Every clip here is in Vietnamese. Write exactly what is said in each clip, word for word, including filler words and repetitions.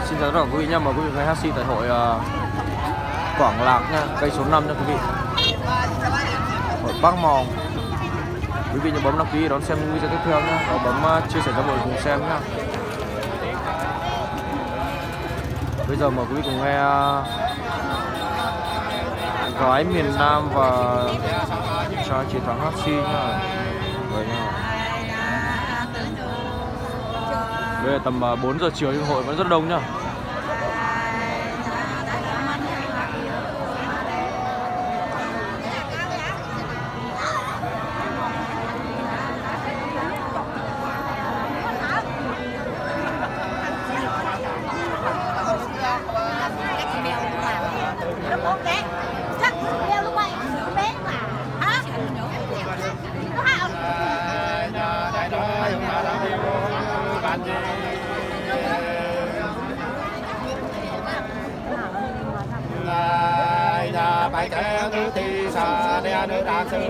Xin chào tất cả quý vị nha, mời quý vị nghe hát xê tại hội uh, Quảng Lạc nha, cây số năm nha quý vị. Hội Bác Mòng. Quý vị nhớ bấm đăng ký đón xem những video tiếp theo nhé, và bấm uh, chia sẻ cho mọi người cùng xem nhé. Bây giờ mời quý vị cùng nghe uh, gái miền Nam và trai chiến thắng hát xê nha. Vậy nha. Bây giờ tầm uh, bốn giờ chiều nhưng hội vẫn rất đông nhá. Bài trẻ nữ thì xa đe nữ đa sư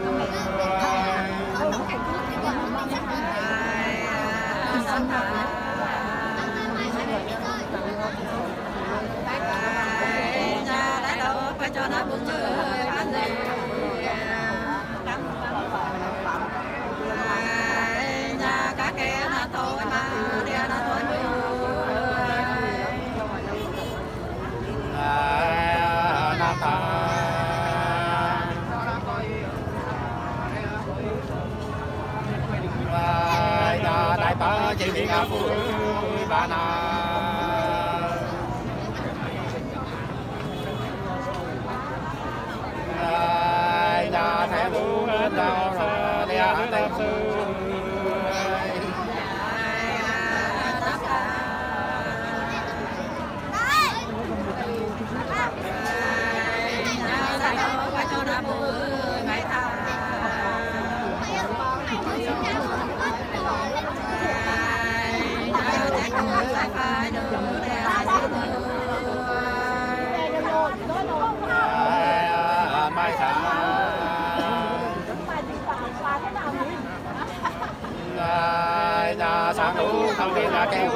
đại ba chỉ đi ngã phụ bà na nhà thẻ vũ hết đào rồi đi ăn tem sư nhà sáng đủ không biết là kêu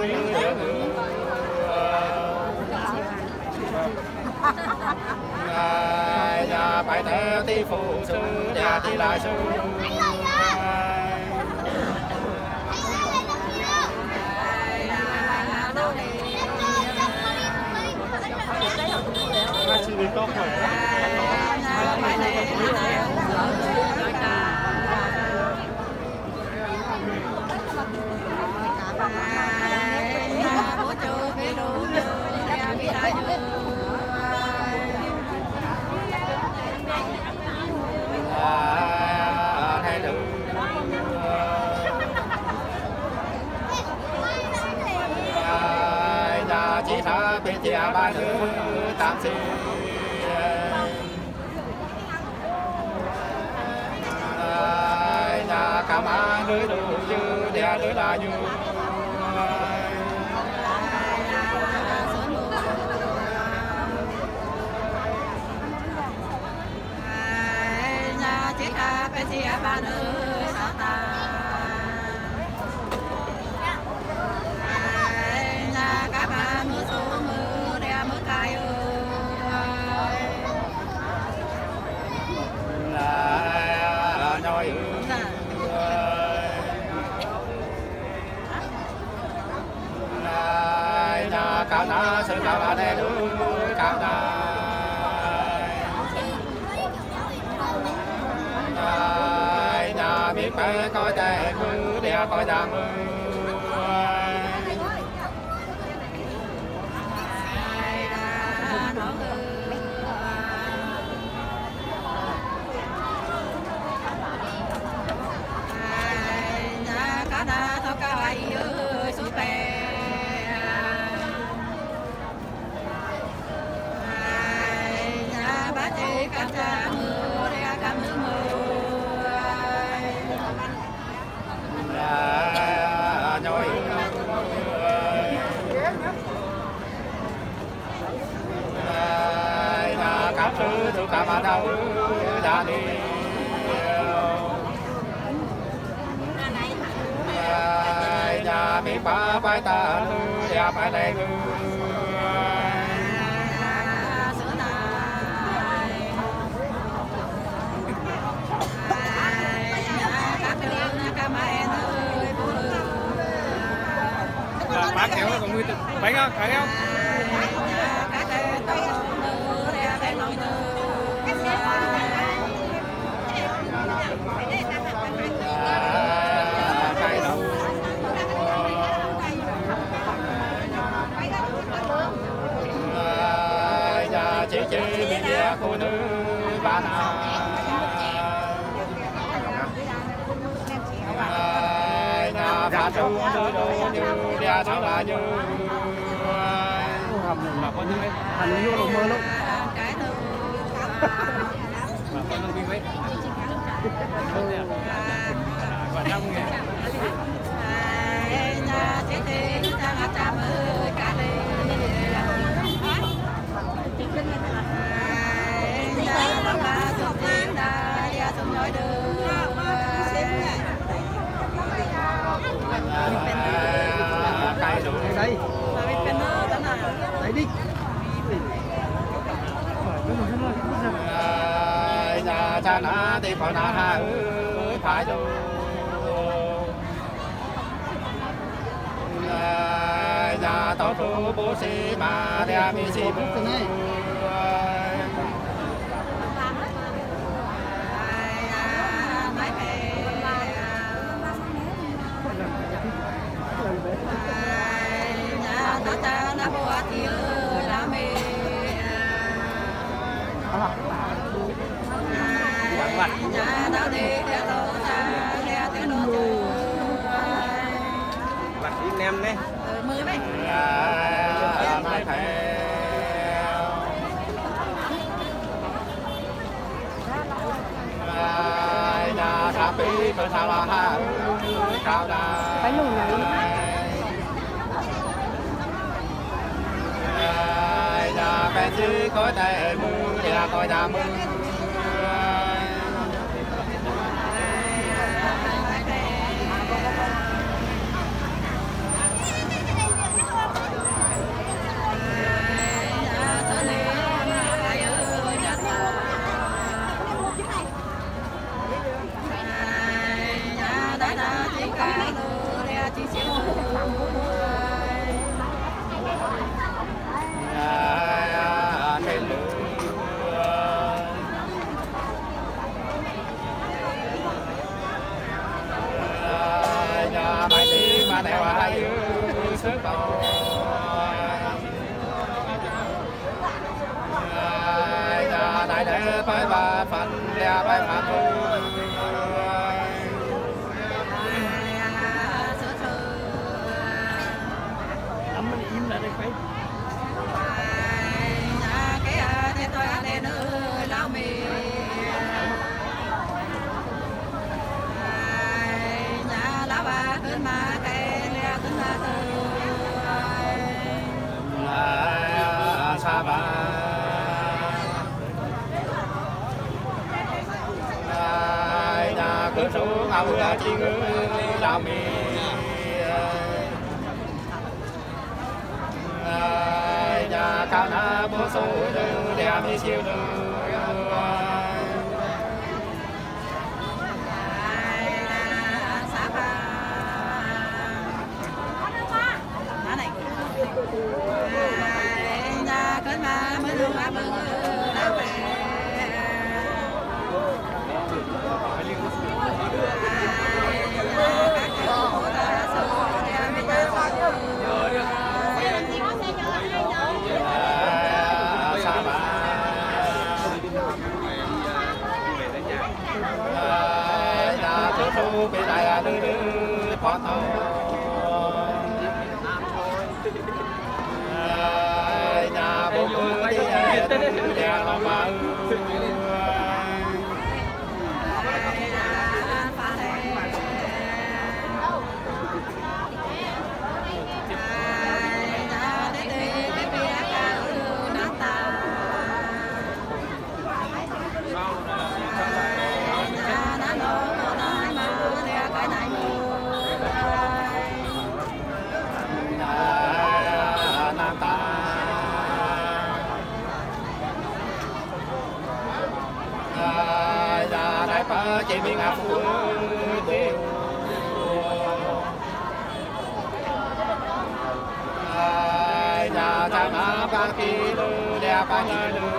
nhà bài thơ tí phụ sư nhà tí lại sư chị đến có khỏe chỉ thà bên chia ba nữ tam sinh nhà cả ba nữ đủ như đẻ nữ là như nhà chỉ thà bên chia ba nữ cao na sự cao na đê núi cao na nhà biết phải coi tệ cứ đeo coi đam thứ cả ba đâu đã đi nhà nhà mi ba bài ta nữ nhà bài này nữ bác kéo còn nguyên bánh không bánh không chị chị bị dia cô nữ ba na nhà phá trâu như đồ như dia thảo là như hầm mà con như ấy hành vô đồ mơ lắm mà con đang đi mấy còn năm nghề đây đây đi nhà cha na thì phải na ha phải rồi nhà tao tu bố sĩ mà đeo mi sĩ mặt đi nem đấy mưa đấy mai phải nhà tháp đi mà sao là ha cao đà phải lùn này nhà bé chứ có tay mưa nhà coi nhà mưa đeo hai sức bầu nhà đại đệ phải ba phần đeo phải phần ấm mình im lại đây phải nhà cái thế tôi ăn lên ơi lao mì nhà lá baขึ้นมาsa ba nhà cửa xuống ngầu là chi ngư làm mi nhà cao na bố số đưa đẹp đi siêu đưa nhà kết mà mới được ba mươi lá về nhà cửa thu bị đại đưa đưa phó thầu nhà bố mưa đi nhà làm mà ngày mình ăn vui tiêu nhà cha má ba kỳ lư đẹp ba nhờ lư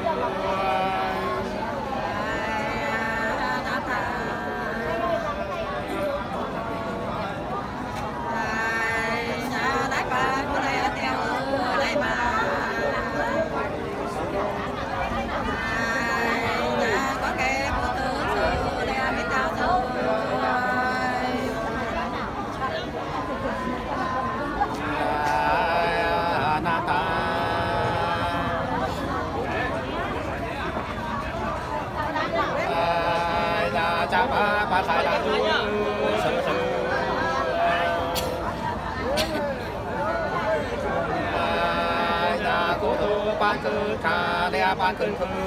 cha ba ba thái là tu sự sự nhà cố tu ban cư ca đea ban cư cư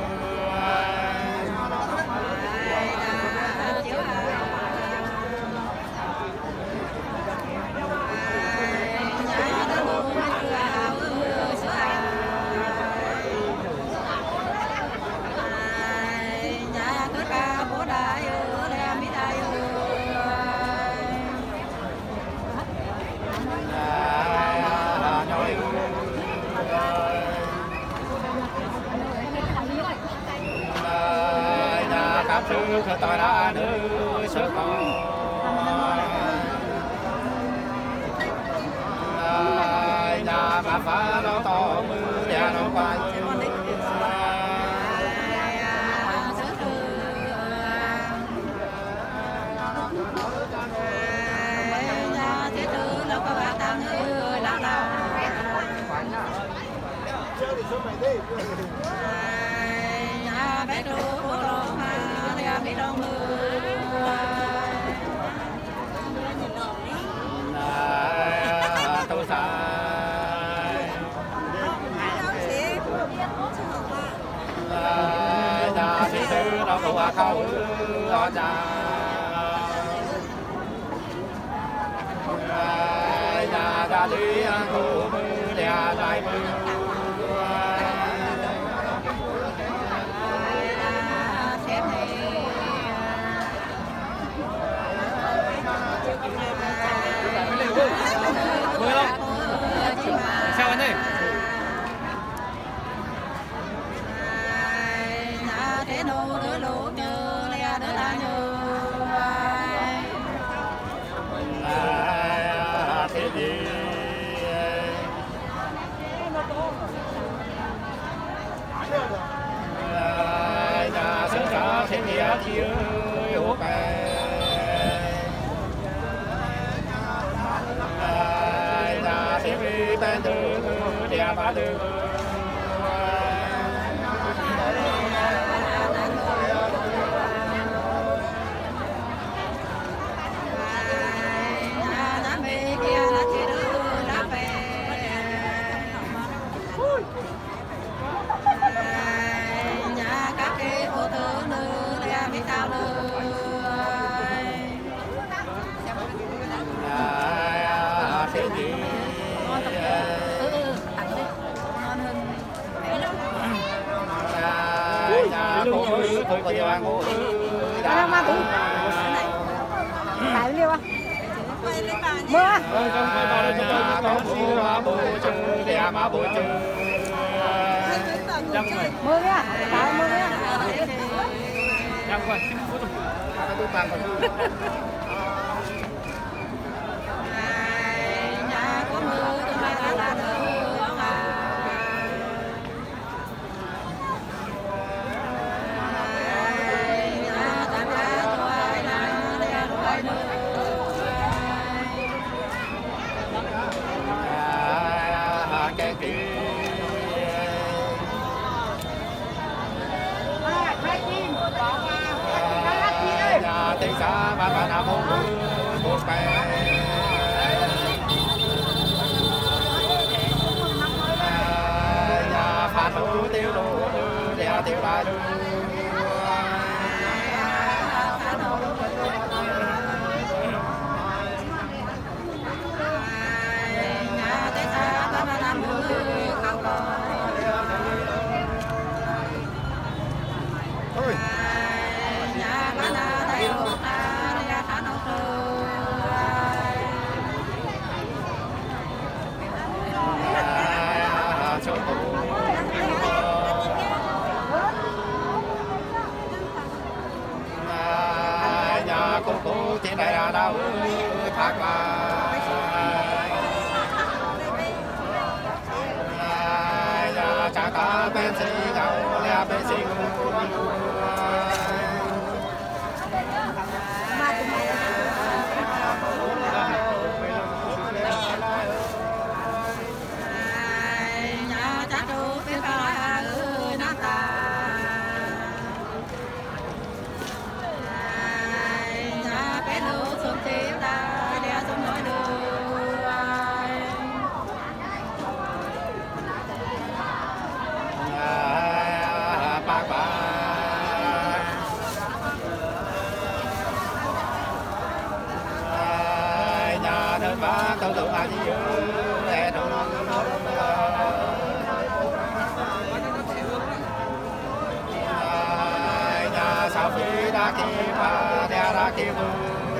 các thứ cho tôi đã nữ sức con nhà bà phá nó to mưa nhà nó qua bé trâu của lo mà đeo bị đông mưa tôi sai nhà sĩ sư đâu có qua khâu lo cha nhà gia lý cô mưa đè lại mưa mưa đâu sao anh ơi thế đâu đỡ lũ nhớ lẽ đỡ ta nhớ thế gì nhà sinh ra thế nghĩa chiếu hữu bè thế vì bên tư địa ba tư thế gì nhà cô ơi thôi coi cho cô Đang ma cũng phải liêu à mưa ơi không phải bao đâu cho tôi có mua mà bù chừng để mà bù chừng mưa nhá tại mưa nhá đang quay tôi tặng còn nhà có mưa tôi mai ta là được cái kia nhà tây xa ba ba nam một một bè nhà phạt đủ tiêu đủ đèo tiêu ba đủ nhà tây xa ba ba nam bên sĩ gạo lea bên sĩ tôi tự ai đi để đâu nhà sao khi đã khi mà đã đã khi vừa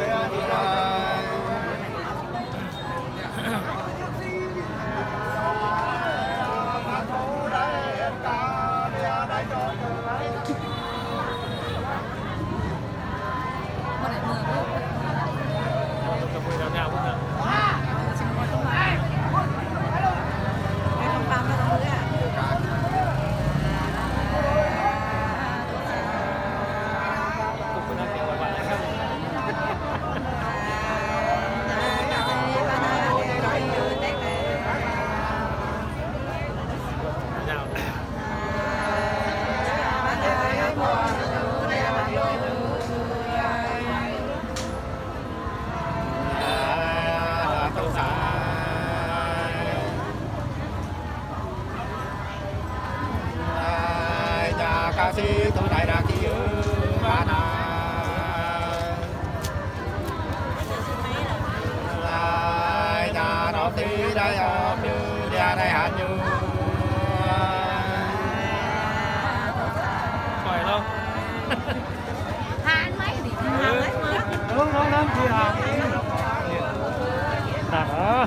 ca sĩ tôi đại đã kêu ba na nhà nó tí đây ở như nhà đây hả như khỏi đâu Hàn mấy thì hàn mấy mà đúng đúng đúng chị hả đó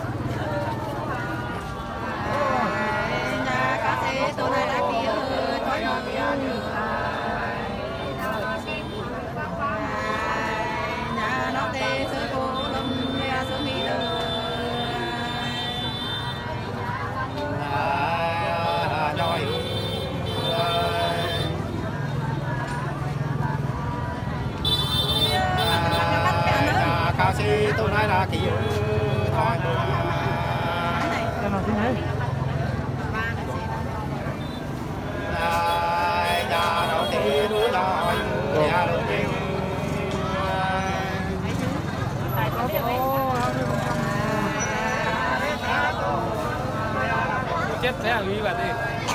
ca sĩ tôi đại đã kêu thôi nó kêu như nhà nó tê sơ cô lâm nhà sơ mi đời nói ca sĩ tôi nói là kêu thôi em nói thế này nhà đầu tiên núi lòi nhà đầu tiên chết thế à Lý bạn đi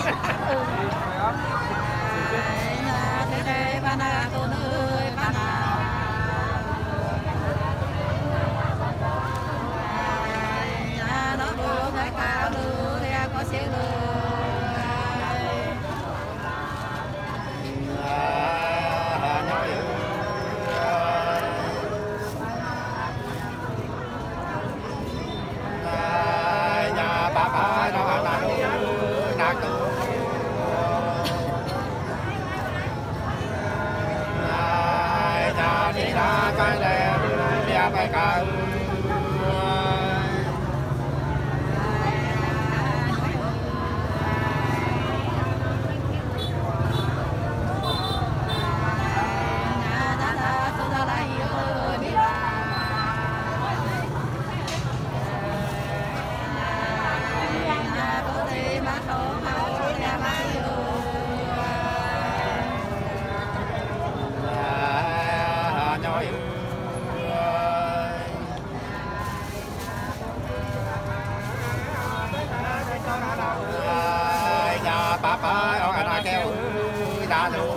cái lẻ lẻ bài ca Papa ở anh kêu đã luôn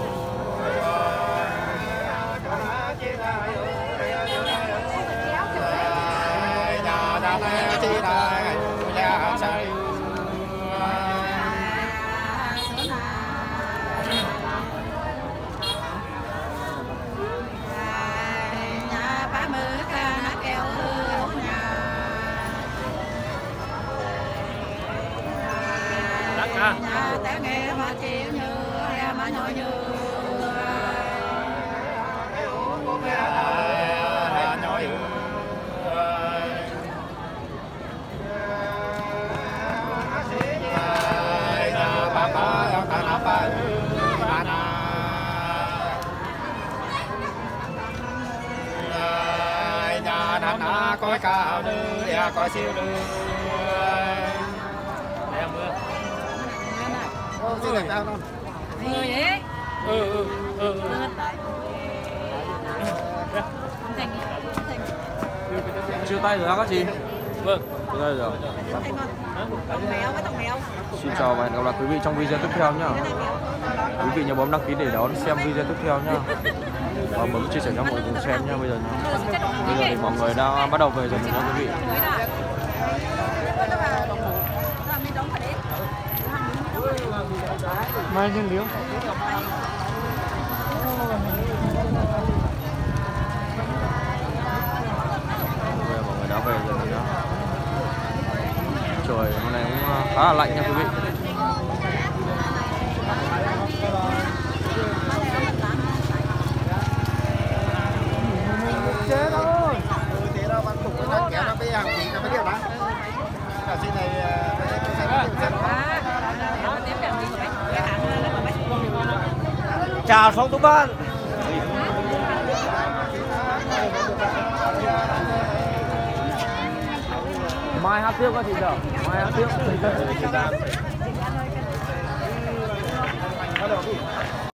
nhà đã lên chỉ đại nhà say nhà ba mươi ca nó kêu nhà nhà té nghe mà chịu như mà nhồi như nói nhà Papa ba siêu được em mưa xin làm sao không mưa vậy ừ ừ ừ chia tay rồi hả các chị? vâng chia tay rồi. Tông mèo với tông mèo. Xin chào và hẹn gặp lại quý vị trong video tiếp theo nhá. Quý vị nhớ bấm đăng ký để đón xem video tiếp theo nhá. Và bấm chia sẻ cho mọi người cùng xem nhá bây giờ nhá. Bây giờ thì mọi người đang bắt đầu về dần rồi nha quý vị. mai nhân liễu Bây giờ mọi người đã về rồi nhá. Trời hôm nay cũng khá là lạnh nha quý vị. chế thôi thế đâu bạn cũng nó kéo nó bây giờ thì nó mới điều đó là xin này Chào Phong Tú Ban. Mai hát tiếp các chị nhở? Mai hát tiếp.